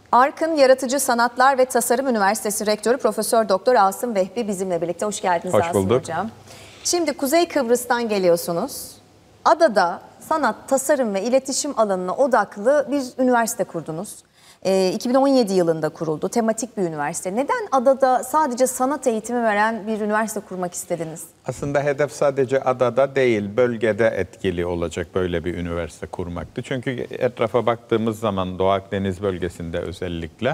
Arkın Yaratıcı Sanatlar ve Tasarım Üniversitesi Rektörü Profesör Doktor Asım Vehbi bizimle birlikte. Hoş geldiniz Asım Hocam. Şimdi Kuzey Kıbrıs'tan geliyorsunuz. Adada sanat, tasarım ve iletişim alanına odaklı bir üniversite kurdunuz. 2017 yılında kuruldu. Tematik bir üniversite. Neden adada sadece sanat eğitimi veren bir üniversite kurmak istediniz? Aslında hedef sadece adada değil, bölgede etkili olacak böyle bir üniversite kurmaktı. Çünkü etrafa baktığımız zaman Doğu Akdeniz bölgesinde özellikle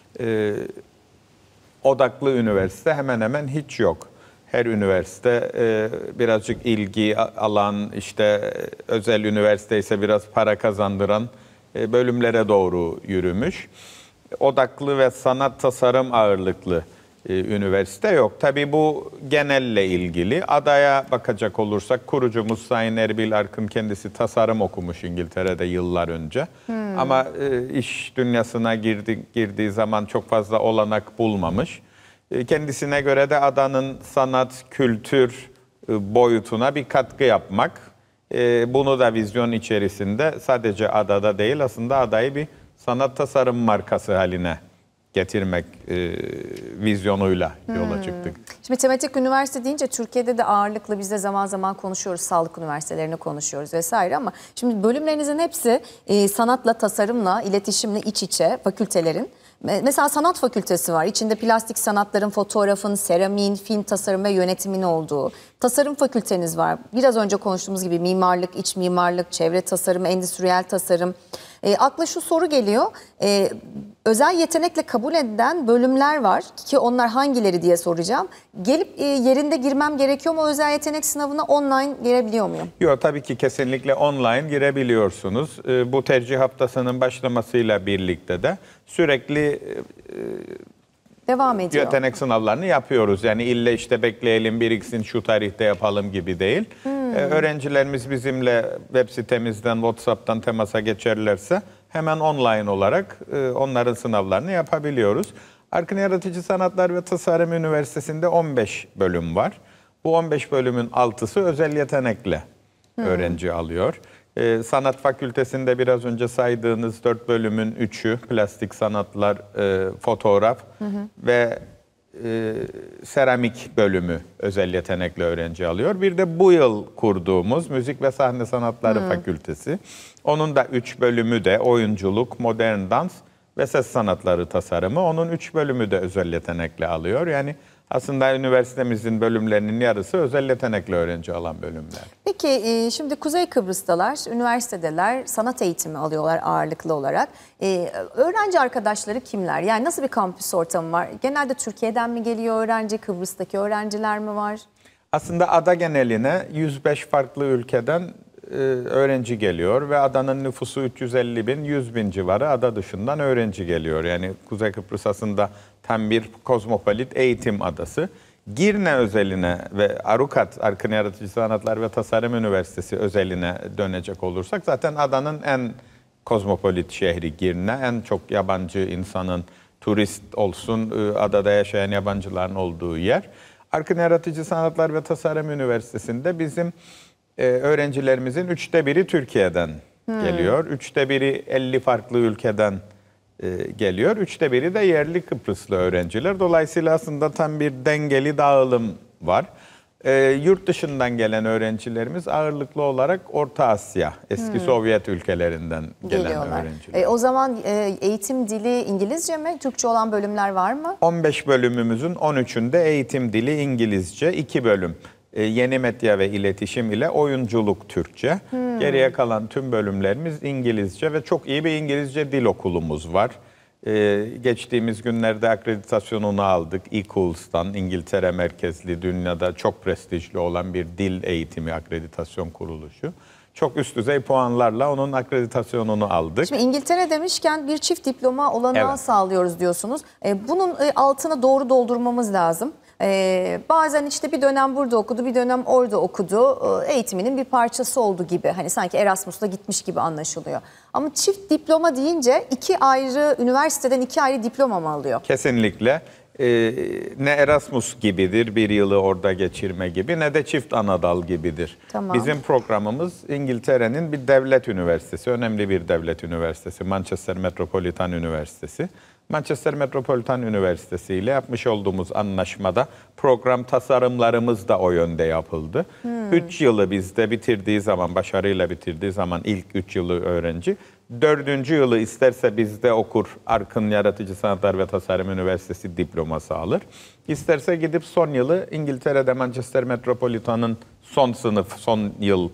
odaklı üniversite hemen hemen hiç yok. Her üniversite birazcık ilgi alan, işte özel üniversite ise biraz para kazandıran bölümlere doğru yürümüş. Odaklı ve sanat tasarım ağırlıklı üniversite yok. Tabii bu genelle ilgili. Adaya bakacak olursak kurucumuz Sayın Erbil Arkın kendisi tasarım okumuş İngiltere'de yıllar önce. Ama iş dünyasına girdiği zaman çok fazla olanak bulmamış. Kendisine göre de adanın sanat, kültür boyutuna bir katkı yapmak. Bunu da vizyon içerisinde sadece adada değil aslında adayı bir sanat tasarım markası haline getirmek vizyonuyla yola çıktık. Şimdi tematik üniversite deyince Türkiye'de de ağırlıklı biz de zaman zaman konuşuyoruz. Sağlık üniversitelerini konuşuyoruz vesaire ama şimdi bölümlerinizin hepsi sanatla, tasarımla, iletişimle iç içe fakültelerin. Mesela sanat fakültesi var. İçinde plastik sanatların, fotoğrafın, seramiğin, film tasarım ve yönetimin olduğu. Tasarım fakülteniz var. Biraz önce konuştuğumuz gibi mimarlık, iç mimarlık, çevre tasarımı, endüstriyel tasarım. Akla şu soru geliyor. Özel yetenekle kabul edilen bölümler var ki onlar hangileri diye soracağım. Gelip yerinde girmem gerekiyor mu özel yetenek sınavına, online girebiliyor muyum? Yok, tabii ki kesinlikle online girebiliyorsunuz. Bu tercih haftasının başlamasıyla birlikte de sürekli devam ediyor. Yetenek sınavlarını yapıyoruz. Yani ille işte bekleyelim biriksin şu tarihte yapalım gibi değil. Öğrencilerimiz bizimle web sitemizden, WhatsApp'tan temasa geçerlerse hemen online olarak onların sınavlarını yapabiliyoruz. Arkın Yaratıcı Sanatlar ve Tasarım Üniversitesi'nde 15 bölüm var. Bu 15 bölümün 6'sı özel yetenekle öğrenci alıyor. Sanat Fakültesi'nde biraz önce saydığınız 4 bölümün 3'ü plastik sanatlar, fotoğraf ve seramik bölümü özel yetenekli öğrenci alıyor. Bir de bu yıl kurduğumuz Müzik ve Sahne Sanatları Fakültesi. Onun da 3 bölümü de oyunculuk, modern dans ve ses sanatları tasarımı. Onun 3 bölümü de özel yetenekli alıyor. Yani aslında üniversitemizin bölümlerinin yarısı özel yetenekli öğrenci alan bölümler. Peki şimdi Kuzey Kıbrıs'talar, üniversitedeler sanat eğitimi alıyorlar ağırlıklı olarak. Öğrenci arkadaşları kimler? Yani nasıl bir kampüs ortamı var? Genelde Türkiye'den mi geliyor öğrenci, Kıbrıs'taki öğrenciler mi var? Aslında ada geneline 105 farklı ülkeden öğrenci geliyor ve adanın nüfusu 350 bin, 100 bin civarı ada dışından öğrenci geliyor. Yani Kuzey Kıbrıs aslında tam bir kozmopolit eğitim adası. Girne özeline ve Arukat, Arkın Yaratıcı Sanatlar ve Tasarım Üniversitesi özeline dönecek olursak zaten adanın en kozmopolit şehri Girne. En çok yabancı insanın, turist olsun, adada yaşayan yabancıların olduğu yer. Arkın Yaratıcı Sanatlar ve Tasarım Üniversitesi'nde bizim öğrencilerimizin 1/3 Türkiye'den geliyor. 1/3 50 farklı ülkeden geliyor. 1/3 de yerli Kıbrıslı öğrenciler. Dolayısıyla aslında tam bir dengeli dağılım var. Yurt dışından gelen öğrencilerimiz ağırlıklı olarak Orta Asya, eski Sovyet ülkelerinden gelen öğrenciler. O zaman eğitim dili İngilizce mi? Türkçe olan bölümler var mı? 15 bölümümüzün 13'ünde eğitim dili İngilizce, 2 bölüm. Yeni medya ve iletişim ile oyunculuk Türkçe. Geriye kalan tüm bölümlerimiz İngilizce ve çok iyi bir İngilizce dil okulumuz var. Geçtiğimiz günlerde akreditasyonunu aldık. eCools'tan, İngiltere merkezli, dünyada çok prestijli olan bir dil eğitimi akreditasyon kuruluşu. Çok üst düzey puanlarla onun akreditasyonunu aldık. Şimdi İngiltere demişken bir çift diploma olanağı sağlıyoruz diyorsunuz. Bunun altını doğru doldurmamız lazım. Bazen işte bir dönem burada okudu, bir dönem orada okudu. Eğitiminin bir parçası oldu gibi. Hani sanki Erasmus'ta gitmiş gibi anlaşılıyor. Ama çift diploma deyince 2 ayrı üniversiteden 2 ayrı diploma mı alıyor? Kesinlikle. ne Erasmus gibidir, bir yılı orada geçirme gibi, ne de çift anadal gibidir. Tamam. Bizim programımız İngiltere'nin bir devlet üniversitesi, önemli bir devlet üniversitesi, Manchester Metropolitan Üniversitesi. Manchester Metropolitan Üniversitesi ile yapmış olduğumuz anlaşmada program tasarımlarımız da o yönde yapıldı. 3 yılı bizde bitirdiği zaman, başarıyla bitirdiği zaman ilk 3 yılı öğrenci, 4. yılı isterse bizde okur, Arkın Yaratıcı Sanatlar ve Tasarım Üniversitesi diploması alır. İsterse gidip son yılı İngiltere'de Manchester Metropolitan'ın son sınıf, son yıl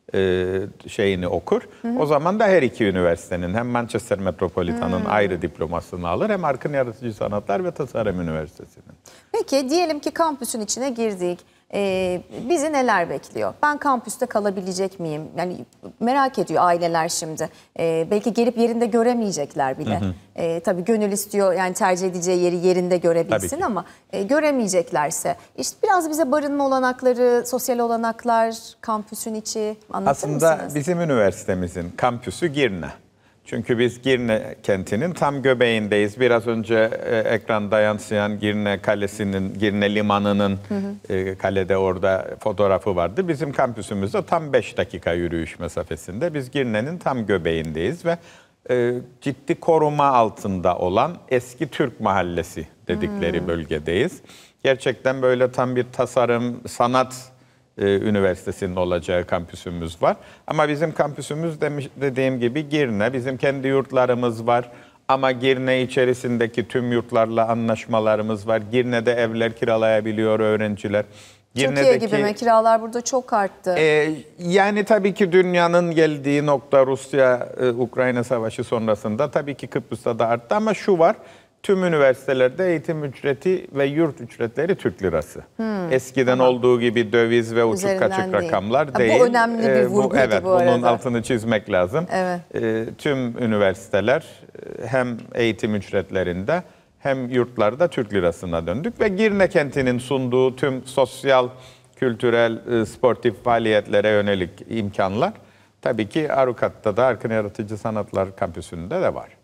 şeyini okur. O zaman da her iki üniversitenin, hem Manchester Metropolitan'ın ayrı diplomasını alır, hem Arkın Yaratıcı Sanatlar ve Tasarım Üniversitesi'nin. Peki diyelim ki kampüsün içine girdik. Bizi neler bekliyor? Ben kampüste kalabilecek miyim? Yani merak ediyor aileler şimdi. Belki gelip yerinde göremeyecekler bile. Tabii gönül istiyor, yani tercih edeceği yeri yerinde görebilsin ama göremeyeceklerse. İşte biraz bize barınma olanakları, sosyal olanaklar, kampüsün içi anlatır Aslında mısınız? bizim üniversitemizin kampüsü Girne. Çünkü biz Girne kentinin tam göbeğindeyiz. Biraz önce ekranda yansıyan Girne Kalesi'nin, Girne Limanı'nın kalede orada fotoğrafı vardı. Bizim kampüsümüz de tam 5 dakika yürüyüş mesafesinde. Biz Girne'nin tam göbeğindeyiz ve ciddi koruma altında olan eski Türk Mahallesi dedikleri bölgedeyiz. Gerçekten böyle tam bir tasarım, sanat üniversitesinin olacağı kampüsümüz var. Ama bizim kampüsümüz dediğim gibi Girne. Bizim kendi yurtlarımız var. Ama Girne içerisindeki tüm yurtlarla anlaşmalarımız var. Girne'de evler kiralayabiliyor öğrenciler. Türkiye gibi mi? Kiralar burada çok arttı. Yani tabii ki dünyanın geldiği nokta, Rusya-Ukrayna savaşı sonrasında tabii ki Kıbrıs'ta da arttı. Ama şu var, tüm üniversitelerde eğitim ücreti ve yurt ücretleri Türk lirası. Eskiden olduğu gibi döviz ve uçuk Üzerinden kaçık değil. rakamlar Bu değil. önemli bir vurguydu evet, bu arada. bunun altını çizmek lazım. Evet. Tüm üniversiteler hem eğitim ücretlerinde hem yurtlarda Türk lirasına döndük ve Girne kentinin sunduğu tüm sosyal, kültürel, sportif faaliyetlere yönelik imkanlar tabii ki Arukat'ta da Arkın Yaratıcı Sanatlar Kampüsü'nde de var.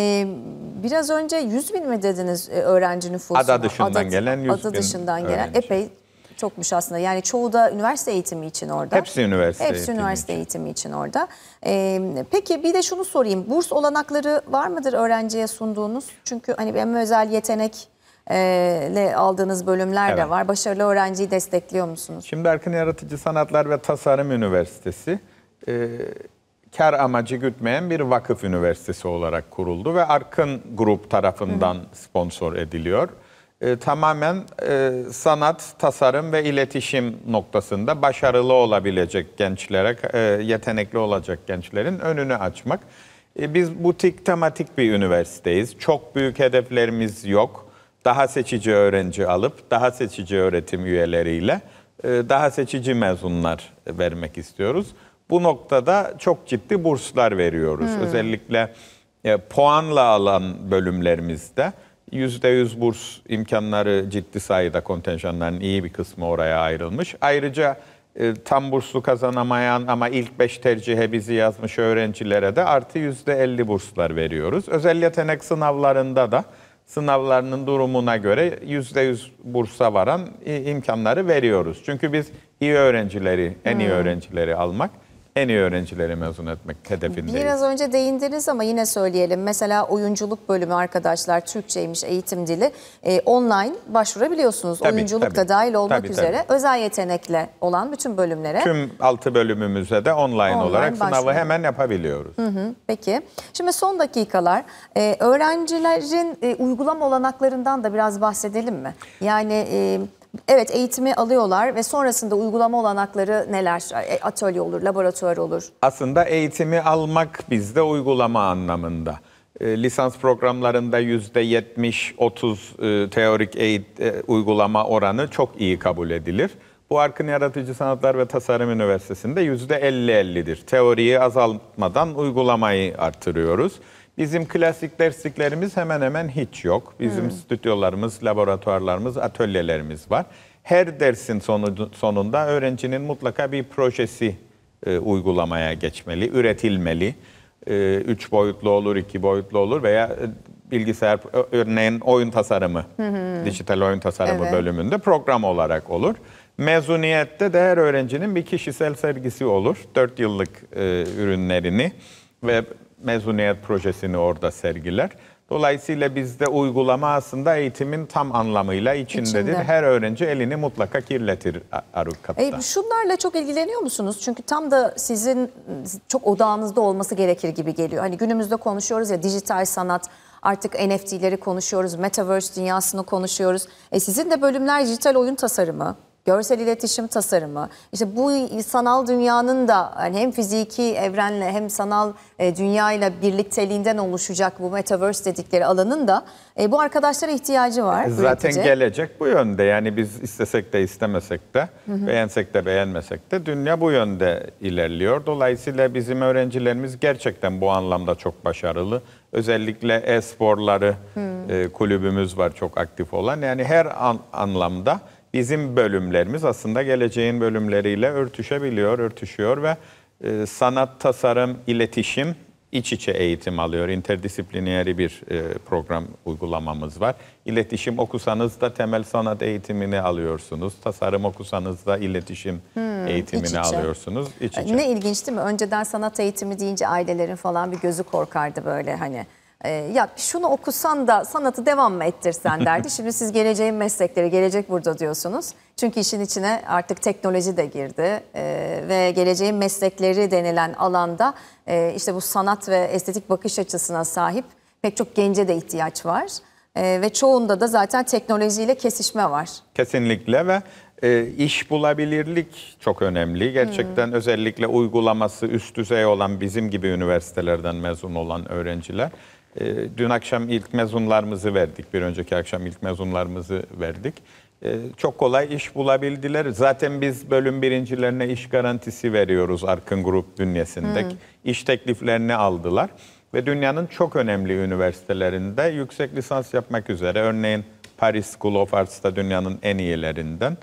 Biraz önce 100 bin mi dediniz öğrenci nüfusuna? Ada dışından gelen 100 bin Ada dışından gelen öğrenci. epey çokmuş aslında. Yani çoğu da üniversite eğitimi için orada. Hepsi üniversite Hepsi eğitimi üniversite için. eğitimi için orada. Peki bir de şunu sorayım. Burs olanakları var mıdır öğrenciye sunduğunuz? Çünkü hani hem özel yetenekle aldığınız bölümler de var. Başarılı öğrenciyi destekliyor musunuz? Şimdi Arkın Yaratıcı Sanatlar ve Tasarım Üniversitesi kar amacı gütmeyen bir vakıf üniversitesi olarak kuruldu ve Arkın Grup tarafından sponsor ediliyor. Tamamen sanat, tasarım ve iletişim noktasında başarılı olabilecek gençlere, yetenekli olacak gençlerin önünü açmak. Biz butik, tematik bir üniversiteyiz. Çok büyük hedeflerimiz yok. Daha seçici öğrenci alıp, daha seçici öğretim üyeleriyle, daha seçici mezunlar vermek istiyoruz. Bu noktada çok ciddi burslar veriyoruz. Özellikle puanla alan bölümlerimizde %100 burs imkanları ciddi sayıda, kontenjanların iyi bir kısmı oraya ayrılmış. Ayrıca tam burslu kazanamayan ama ilk 5 tercihe bizi yazmış öğrencilere de artı %50 burslar veriyoruz. Özel yetenek sınavlarında da sınavlarının durumuna göre %100 bursa varan imkanları veriyoruz. Çünkü biz iyi öğrencileri, en iyi öğrencileri almak, en iyi öğrencileri mezun etmek hedefindeyiz. Biraz önce değindiniz ama yine söyleyelim. Mesela oyunculuk bölümü arkadaşlar, Türkçeymiş, eğitim dili. Online başvurabiliyorsunuz. Tabii, Oyunculuk tabii. da dahil olmak Tabii, üzere. tabii. Özel yetenekle olan bütün bölümlere. Tüm 6 bölümümüzde de online olarak sınavı başvuru. hemen yapabiliyoruz. Peki. Şimdi son dakikalar. Öğrencilerin uygulama olanaklarından da biraz bahsedelim mi? Yani evet, eğitimi alıyorlar ve sonrasında uygulama olanakları neler? Atölye olur, laboratuvar olur. Aslında eğitimi almak bizde uygulama anlamında. Lisans programlarında %70-30 teorik uygulama oranı çok iyi kabul edilir. Bu Arkın Yaratıcı Sanatlar ve Tasarım Üniversitesi'nde %50-50'dir. Teoriyi azaltmadan uygulamayı artırıyoruz. Bizim klasik dersliklerimiz hemen hemen hiç yok. Bizim stüdyolarımız, laboratuvarlarımız, atölyelerimiz var. Her dersin sonunda öğrencinin mutlaka bir projesi uygulamaya geçmeli, üretilmeli. 3 boyutlu olur, 2 boyutlu olur veya bilgisayar, örneğin oyun tasarımı, dijital oyun tasarımı bölümünde program olarak olur. Mezuniyette de her öğrencinin bir kişisel sergisi olur. 4 yıllık ürünlerini ve mezuniyet projesini orada sergiler. Dolayısıyla bizde uygulama aslında eğitimin tam anlamıyla içindedir. Her öğrenci elini mutlaka kirletir Arukat'ta. Şunlarla çok ilgileniyor musunuz? Çünkü tam da sizin çok odağınızda olması gerekir gibi geliyor. Hani günümüzde konuşuyoruz ya, dijital sanat, artık NFT'leri konuşuyoruz, Metaverse dünyasını konuşuyoruz. Sizin de bölümler dijital oyun tasarımı, görsel iletişim tasarımı. İşte bu sanal dünyanın da hani hem fiziki evrenle hem sanal dünyayla birlikteliğinden oluşacak bu Metaverse dedikleri alanın da bu arkadaşlara ihtiyacı var. Zaten üretici. gelecek bu yönde. Yani biz istesek de istemesek de, beğensek de beğenmesek de dünya bu yönde ilerliyor. Dolayısıyla bizim öğrencilerimiz gerçekten bu anlamda çok başarılı. Özellikle e-sporları kulübümüz var çok aktif olan. Yani her anlamda bizim bölümlerimiz aslında geleceğin bölümleriyle örtüşüyor ve sanat, tasarım, iletişim iç içe eğitim alıyor. İnterdisipliner bir program uygulamamız var. İletişim okusanız da temel sanat eğitimini alıyorsunuz. Tasarım okusanız da iletişim eğitimini alıyorsunuz. İç içe. Ne ilginç değil mi? Önceden sanat eğitimi deyince ailelerin falan bir gözü korkardı böyle hani. Ya şunu okusan da sanatı devam mı ettirsen derdi. Şimdi siz geleceğin meslekleri, gelecek burada diyorsunuz. Çünkü işin içine artık teknoloji de girdi ve geleceğin meslekleri denilen alanda işte bu sanat ve estetik bakış açısına sahip pek çok gence de ihtiyaç var. Ve çoğunda da zaten teknolojiyle kesişme var. Kesinlikle ve iş bulabilirlik çok önemli. Gerçekten özellikle uygulaması üst düzey olan bizim gibi üniversitelerden mezun olan öğrenciler. Dün akşam ilk mezunlarımızı verdik. Bir önceki akşam ilk mezunlarımızı verdik. Çok kolay iş bulabildiler. Zaten biz bölüm birincilerine iş garantisi veriyoruz Arkın Grup bünyesinde. İş tekliflerini aldılar. Ve dünyanın çok önemli üniversitelerinde yüksek lisans yapmak üzere. Örneğin Paris School of Arts'ta dünyanın en iyilerinden.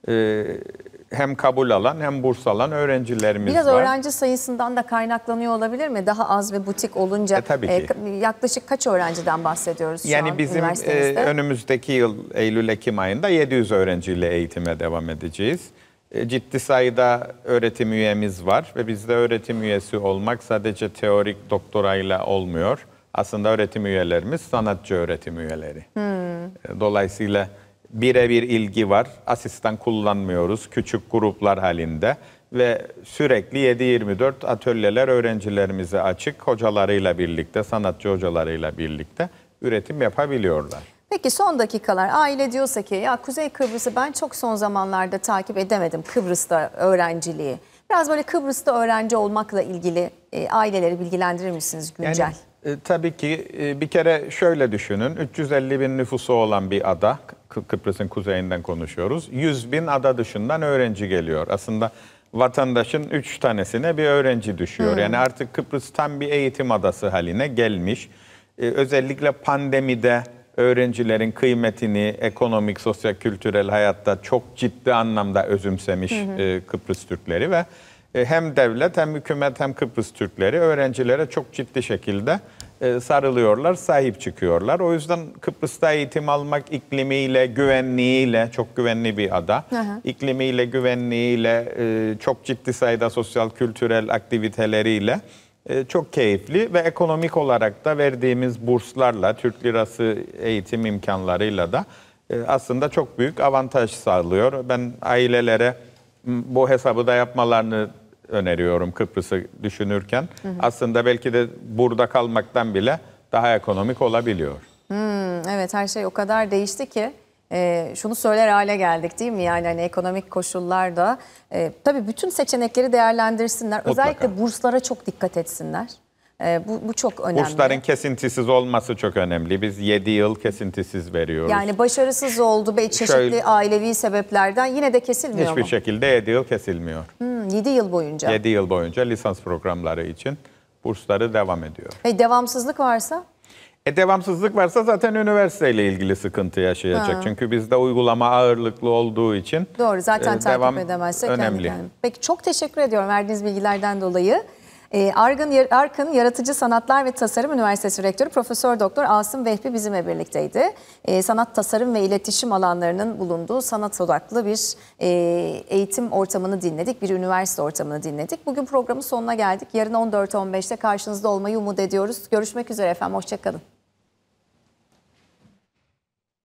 Hem kabul alan hem burs alan öğrencilerimiz var. Biraz öğrenci sayısından da kaynaklanıyor olabilir mi? Daha az ve butik olunca tabii ki. Yaklaşık kaç öğrenciden bahsediyoruz şu an bizim üniversitemizde? Önümüzdeki yıl Eylül-Ekim ayında 700 öğrenciyle eğitime devam edeceğiz. Ciddi sayıda öğretim üyemiz var ve bizde öğretim üyesi olmak sadece teorik doktorayla olmuyor. Aslında öğretim üyelerimiz sanatçı öğretim üyeleri. Dolayısıyla birebir ilgi var. Asistan kullanmıyoruz. Küçük gruplar halinde ve sürekli 7/24 atölyeler öğrencilerimize açık. Hocalarıyla birlikte, sanatçı hocalarıyla birlikte üretim yapabiliyorlar. Peki son dakikalar, aile diyorsa ki ya Kuzey Kıbrıs'ı ben çok son zamanlarda takip edemedim, Kıbrıs'ta öğrenciliği. Biraz böyle Kıbrıs'ta öğrenci olmakla ilgili aileleri bilgilendirir misiniz güncel? Tabii ki bir kere şöyle düşünün. 350 bin nüfusu olan bir ada, Kıbrıs'ın kuzeyinden konuşuyoruz. 100 bin ada dışından öğrenci geliyor. Aslında vatandaşın 3 tanesine bir öğrenci düşüyor. Yani artık Kıbrıs tam bir eğitim adası haline gelmiş. Özellikle pandemide öğrencilerin kıymetini ekonomik, sosyal, kültürel hayatta çok ciddi anlamda özümsemiş Kıbrıs Türkleri ve hem devlet hem hükümet hem Kıbrıs Türkleri öğrencilere çok ciddi şekilde sarılıyorlar, sahip çıkıyorlar. O yüzden Kıbrıs'ta eğitim almak iklimiyle, güvenliğiyle, çok güvenli bir ada. İklimiyle, güvenliğiyle, çok ciddi sayıda sosyal, kültürel aktiviteleriyle çok keyifli ve ekonomik olarak da verdiğimiz burslarla, Türk lirası eğitim imkanlarıyla da aslında çok büyük avantaj sağlıyor. Ben ailelere bu hesabı da yapmalarını öneriyorum Kıbrıs'ı düşünürken. Aslında belki de burada kalmaktan bile daha ekonomik olabiliyor. Evet, her şey o kadar değişti ki şunu söyler hale geldik değil mi? Yani hani ekonomik koşullarda tabii bütün seçenekleri değerlendirsinler. Mutlaka. Özellikle burslara çok dikkat etsinler. Bu çok önemli. Bursların kesintisiz olması çok önemli. Biz 7 yıl kesintisiz veriyoruz. Yani başarısız oldu ve çeşitli ailevi sebeplerden yine de kesilmiyor Hiçbir mu? şekilde 7 yıl kesilmiyor. 7 yıl boyunca. 7 yıl boyunca lisans programları için bursları devam ediyor. Devamsızlık varsa? Devamsızlık varsa zaten üniversiteyle ilgili sıkıntı yaşayacak. Çünkü bizde uygulama ağırlıklı olduğu için Doğru, zaten devam takip edemezsek önemli. Peki çok teşekkür ediyorum verdiğiniz bilgilerden dolayı. Arkın Yaratıcı Sanatlar ve Tasarım Üniversitesi Rektörü Profesör Doktor Asım Vehbi bizimle birlikteydi. Sanat, tasarım ve iletişim alanlarının bulunduğu sanat odaklı bir eğitim ortamını dinledik, bir üniversite ortamını dinledik. Bugün programın sonuna geldik. Yarın 14-15'te karşınızda olmayı umut ediyoruz. Görüşmek üzere efendim, hoşça kalın.